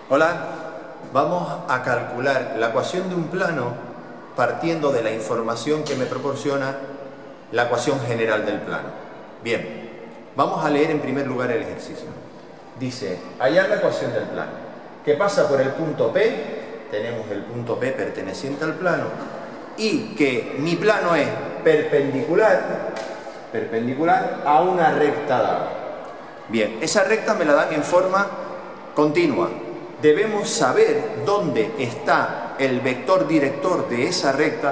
Hola, vamos a calcular la ecuación de un plano partiendo de la información que me proporciona la ecuación general del plano. Bien, vamos a leer en primer lugar el ejercicio. Dice, hallar la ecuación del plano, que pasa por el punto P, tenemos el punto P perteneciente al plano, y que mi plano es perpendicular a una recta dada. Bien, esa recta me la dan en forma continua. Debemos saber dónde está el vector director de esa recta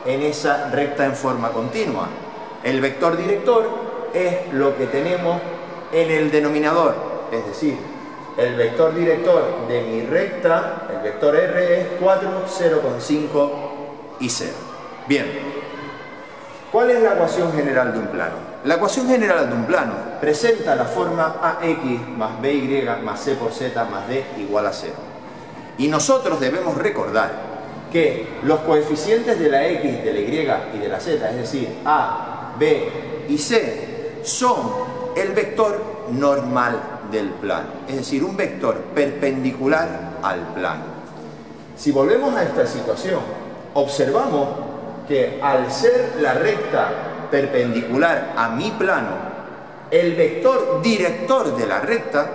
en forma continua. El vector director es lo que tenemos en el denominador, es decir, el vector director de mi recta, el vector R, es 4, 0,5 y 0. Bien, ¿cuál es la ecuación general de un plano? La ecuación general de un plano presenta la forma AX más BY más C por Z más D igual a 0. Y nosotros debemos recordar que los coeficientes de la X, de la Y y de la Z, es decir, A, B y C, son el vector normal del plano, es decir, un vector perpendicular al plano. Si volvemos a esta situación, observamos que al ser la recta perpendicular a mi plano, el vector director de la recta,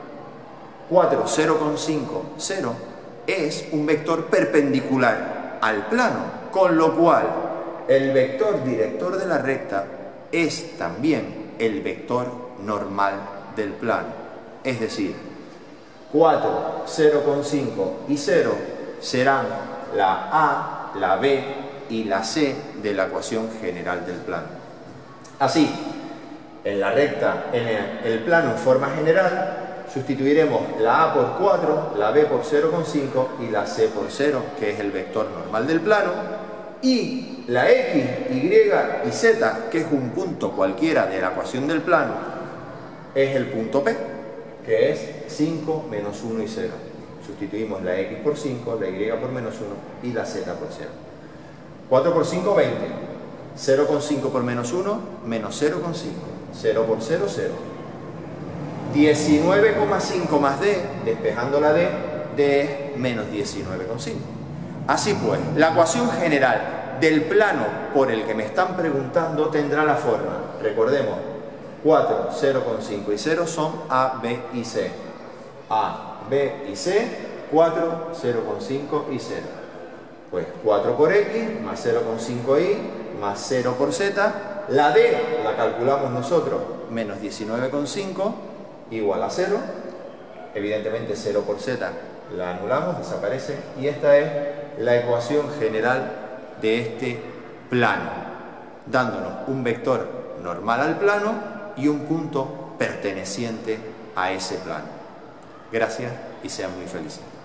4, 0,5, 0, es un vector perpendicular al plano, con lo cual el vector director de la recta es también el vector normal del plano. Es decir, 4, 0,5 y 0 serán la A, la B y la C de la ecuación general del plano. Así, en la recta, en el plano en forma general, sustituiremos la A por 4, la B por 0,5 y la C por 0, que es el vector normal del plano, y la X, Y y Z, que es un punto cualquiera de la ecuación del plano, es el punto P, que es 5, menos 1 y 0. Sustituimos la X por 5, la Y por menos 1 y la Z por 0. 4 por 5, 20. 0,5 por menos 1, menos 0,5. 0 por 0, 0. 19,5 más D, despejando la D, D es menos 19,5. Así pues, la ecuación general del plano por el que me están preguntando tendrá la forma, recordemos, 4, 0,5 y 0 son A, B y C. A, B y C, 4, 0,5 y 0. Pues 4 por X, más 0,5Y, más 0 por Z. La D la calculamos nosotros, menos 19,5, igual a 0. Evidentemente 0 por Z la anulamos, desaparece. Y esta es la ecuación general de este plano, dándonos un vector normal al plano y un punto perteneciente a ese plano. Gracias y sean muy felices.